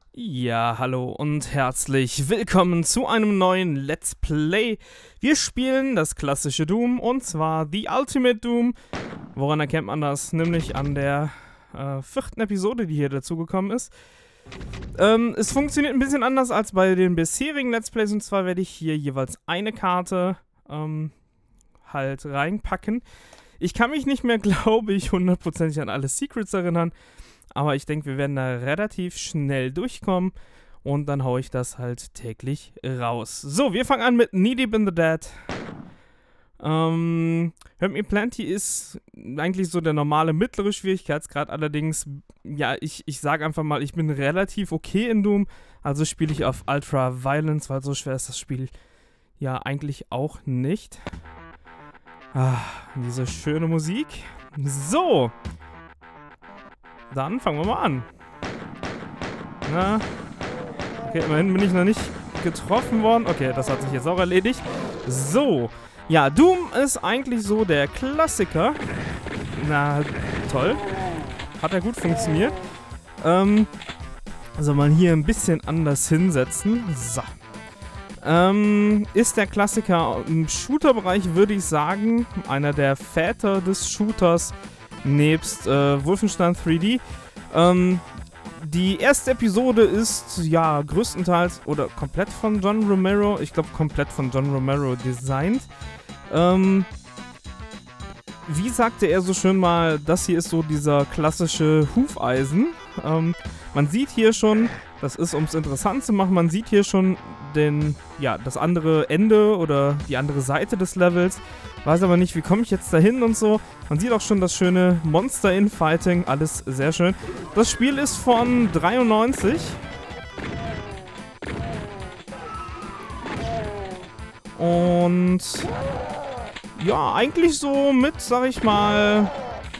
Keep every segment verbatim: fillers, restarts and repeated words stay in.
Ja, hallo und herzlich willkommen zu einem neuen Let's Play. Wir spielen das klassische Doom und zwar The Ultimate Doom. Woran erkennt man das? Nämlich an der äh, vierten Episode, die hier dazugekommen ist. Ähm, es funktioniert ein bisschen anders als bei den bisherigen Let's Plays und zwar werde ich hier jeweils eine Karte ähm, halt reinpacken. Ich kann mich nicht mehr, glaube ich, hundertprozentig an alle Secrets erinnern. Aber ich denke, wir werden da relativ schnell durchkommen und dann haue ich das halt täglich raus. So, wir fangen an mit Knee Deep in the Dead. Ähm, Hurt Me Plenty ist eigentlich so der normale mittlere Schwierigkeitsgrad. Allerdings, ja, ich, ich sage einfach mal, ich bin relativ okay in Doom. Also spiele ich auf Ultra Violence, weil so schwer ist das Spiel ja eigentlich auch nicht. Ah, diese schöne Musik. So. Dann fangen wir mal an. Na. Okay, immerhin bin ich noch nicht getroffen worden. Okay, das hat sich jetzt auch erledigt. So. Ja, Doom ist eigentlich so der Klassiker. Na, toll. Hat ja gut funktioniert. Ähm, soll man hier ein bisschen anders hinsetzen. So. Ähm, ist der Klassiker im Shooter-Bereich, würde ich sagen, einer der Väter des Shooters. Nebst äh, Wolfenstein drei D. Ähm, die erste Episode ist ja größtenteils oder komplett von John Romero, ich glaube komplett von John Romero designt. Ähm, wie sagte er so schön mal, das hier ist so dieser klassische Hufeisen. Ähm, man sieht hier schon, das ist, um es interessant zu machen, man sieht hier schon den, ja, das andere Ende oder die andere Seite des Levels. Weiß aber nicht, wie komme ich jetzt dahin und so. Man sieht auch schon das schöne Monster-Infighting, alles sehr schön. Das Spiel ist von dreiundneunzig. Und ja, eigentlich so mit, sag ich mal,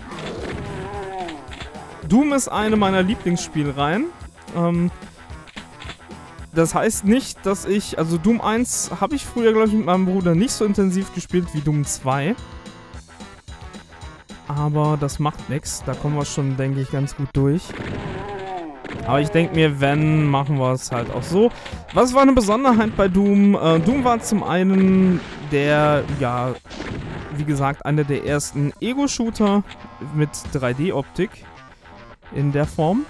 Doom ist eine meiner Lieblingsspielreihen. Ähm, Das heißt nicht, dass ich, also Doom eins habe ich früher, glaube ich, mit meinem Bruder nicht so intensiv gespielt wie Doom zwei. Aber das macht nichts, da kommen wir schon, denke ich, ganz gut durch. Aber ich denke mir, wenn, machen wir es halt auch so. Was war eine Besonderheit bei Doom? Äh, Doom war zum einen der, ja, wie gesagt, einer der ersten Ego-Shooter mit drei D-Optik in der Form.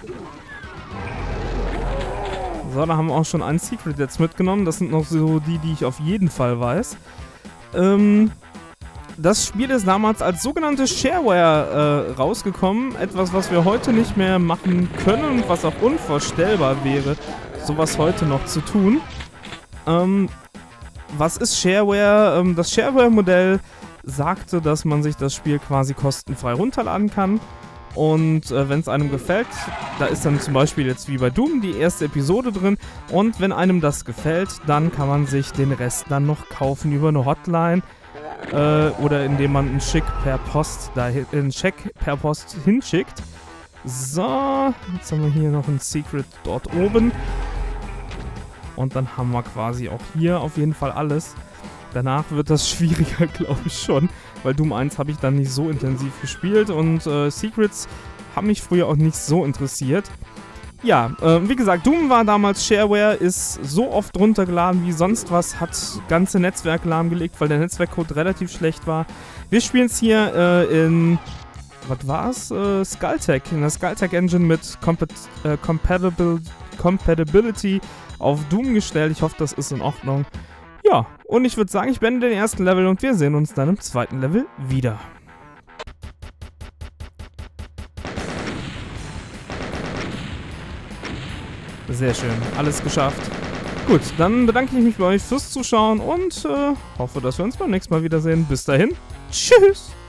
So, da haben wir auch schon ein Secret jetzt mitgenommen. Das sind noch so die, die ich auf jeden Fall weiß. Ähm, das Spiel ist damals als sogenannte Shareware äh, rausgekommen. Etwas, was wir heute nicht mehr machen können und was auch unvorstellbar wäre, sowas heute noch zu tun. Ähm, was ist Shareware? Ähm, das Shareware-Modell sagte, dass man sich das Spiel quasi kostenfrei runterladen kann. Und äh, wenn es einem gefällt, da ist dann zum Beispiel jetzt wie bei Doom die erste Episode drin. Und wenn einem das gefällt, dann kann man sich den Rest dann noch kaufen über eine Hotline. Äh, oder indem man einen Schick per Post dahin, einen Scheck per Post hinschickt. So, jetzt haben wir hier noch ein Secret dort oben. Und dann haben wir quasi auch hier auf jeden Fall alles. Danach wird das schwieriger, glaube ich schon, weil Doom eins habe ich dann nicht so intensiv gespielt und äh, Secrets haben mich früher auch nicht so interessiert. Ja, äh, wie gesagt, Doom war damals Shareware, ist so oft runtergeladen wie sonst was, hat ganze Netzwerke lahmgelegt, weil der Netzwerkcode relativ schlecht war. Wir spielen es hier äh, in, was war's? Äh, Skulltech, in der Skulltech Engine mit Compat äh, Compatibil Compatibility auf Doom gestellt. Ich hoffe, das ist in Ordnung. Ja, und ich würde sagen, ich beende den ersten Level und wir sehen uns dann im zweiten Level wieder. Sehr schön, alles geschafft. Gut, dann bedanke ich mich bei euch fürs Zuschauen und äh, hoffe, dass wir uns beim nächsten Mal wiedersehen. Bis dahin, tschüss!